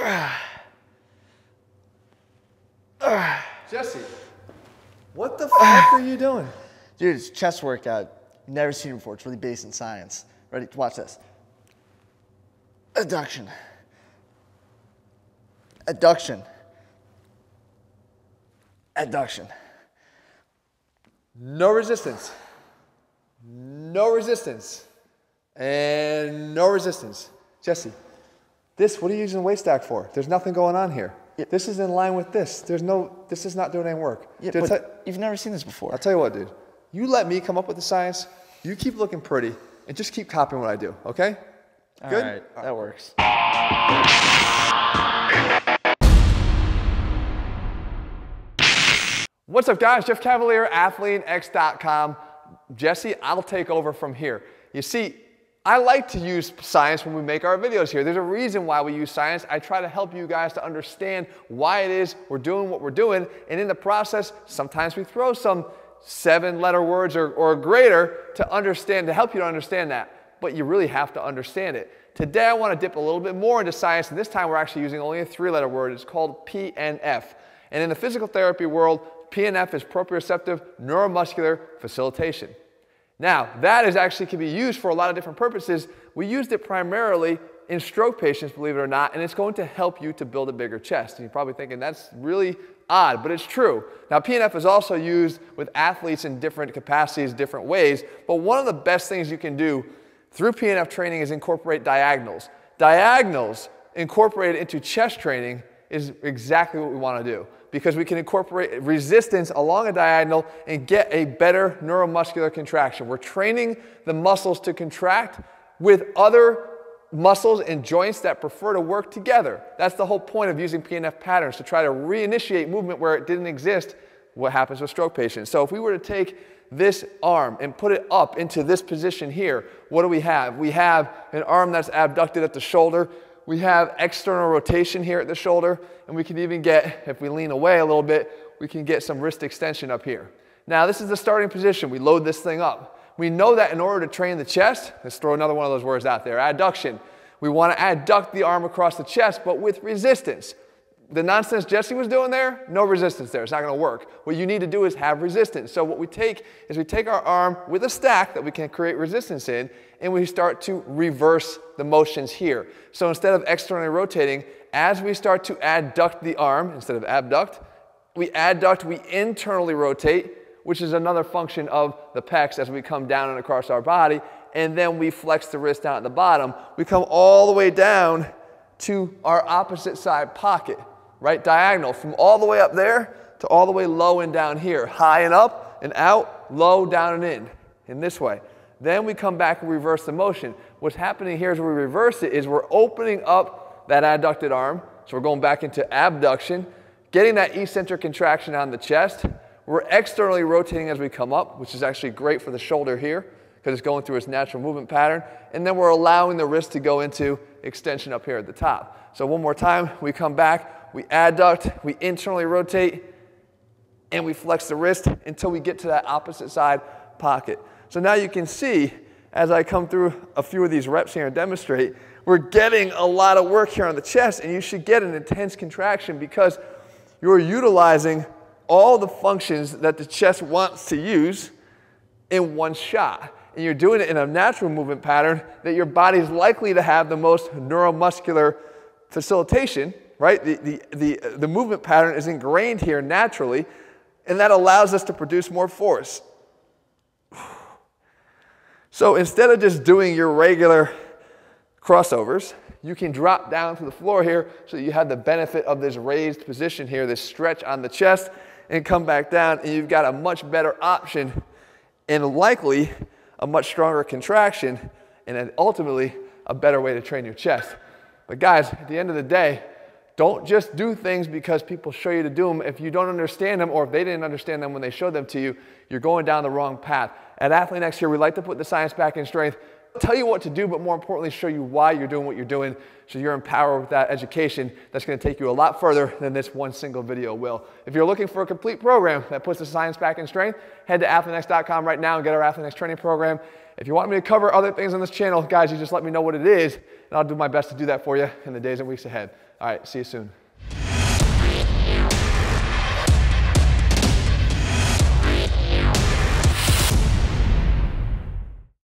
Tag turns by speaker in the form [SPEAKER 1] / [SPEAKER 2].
[SPEAKER 1] Jesse, what the fuck are you doing?
[SPEAKER 2] Dude, it's a chest workout. Never seen it before. It's really based in science. Ready? Watch this. Adduction. Adduction. Adduction.
[SPEAKER 1] No resistance. No resistance. And no resistance. Jesse, what are you using the weight stack for? There's nothing going on here.
[SPEAKER 2] Yeah.
[SPEAKER 1] This is in line with this. This is not doing any work.
[SPEAKER 2] Yeah,
[SPEAKER 1] Dude,
[SPEAKER 2] but you've never seen this before.
[SPEAKER 1] I'll tell you what, dude. You let me come up with the science, you keep looking pretty, and just keep copying what I do, okay? Good?
[SPEAKER 2] All right, that works.
[SPEAKER 1] What's up, guys? Jeff Cavalier, ATHLEAN-X.com. Jesse, I'll take over from here. You see, I like to use science when we make our videos here. There's a reason why we use science. I try to help you guys to understand why it is we're doing what we're doing, and in the process, sometimes we throw some 7-letter words or greater to understand, to help you to understand that, but you really have to understand it. Today, I want to dip a little bit more into science, and this time we're actually using only a 3-letter word. It's called PNF. And in the physical therapy world, PNF is Proprioceptive Neuromuscular Facilitation. Now, that can be used for a lot of different purposes. We used it primarily in stroke patients, believe it or not, and it's going to help you to build a bigger chest. And you're probably thinking that's really odd, but it's true. Now, PNF is also used with athletes in different capacities, different ways, but one of the best things you can do through PNF training is incorporate diagonals. Diagonals incorporated into chest training is exactly what we want to do, because we can incorporate resistance along a diagonal and get a better neuromuscular contraction. We're training the muscles to contract with other muscles and joints that prefer to work together. That's the whole point of using PNF patterns, to try to reinitiate movement where it didn't exist. What happens with stroke patients? So if we were to take this arm and put it up into this position here, what do we have? We have an arm that's abducted at the shoulder. We have external rotation here at the shoulder, and we can even get, if we lean away a little bit, we can get some wrist extension up here. Now, this is the starting position. We load this thing up. We know that in order to train the chest, let's throw another one of those words out there, adduction. We want to adduct the arm across the chest, but with resistance. The nonsense Jesse was doing there, no resistance there. It's not going to work. What you need to do is have resistance. So what we take is we take our arm with a stack that we can create resistance in, and we start to reverse the motions here. So instead of externally rotating, as we start to adduct the arm, instead of abduct, we adduct, we internally rotate, which is another function of the pecs as we come down and across our body, and then we flex the wrist down at the bottom. We come all the way down to our opposite side pocket, right? Diagonal, from all the way up there to all the way low and down here. High and up and out, low, down and in this way. Then we come back and reverse the motion. What's happening here as we reverse it is we're opening up that adducted arm. So we're going back into abduction, getting that eccentric contraction on the chest. We're externally rotating as we come up, which is actually great for the shoulder here because it's going through its natural movement pattern. And then we're allowing the wrist to go into extension up here at the top. So one more time, we come back, we adduct, we internally rotate, and we flex the wrist until we get to that opposite side pocket. So now you can see, as I come through a few of these reps here and demonstrate, we're getting a lot of work here on the chest, and you should get an intense contraction because you're utilizing all the functions that the chest wants to use in one shot. And you're doing it in a natural movement pattern that your body's likely to have the most neuromuscular facilitation, right? The movement pattern is ingrained here naturally, and that allows us to produce more force. So instead of just doing your regular crossovers, you can drop down to the floor here so that you have the benefit of this raised position here, this stretch on the chest, and come back down, and you've got a much better option and likely a much stronger contraction and then ultimately a better way to train your chest. But guys, at the end of the day, don't just do things because people show you to do them. If you don't understand them or if they didn't understand them when they showed them to you, you're going down the wrong path. At ATHLEAN-X here, we like to put the science back in strength. tell you what to do, but more importantly, show you why you're doing what you're doing, so you're empowered with that education that's going to take you a lot further than this one single video will. If you're looking for a complete program that puts the science back in strength, head to ATHLEAN-X.com right now and get our ATHLEAN-X training program. If you want me to cover other things on this channel, guys, you just let me know what it is, and I'll do my best to do that for you in the days and weeks ahead. All right, see you soon.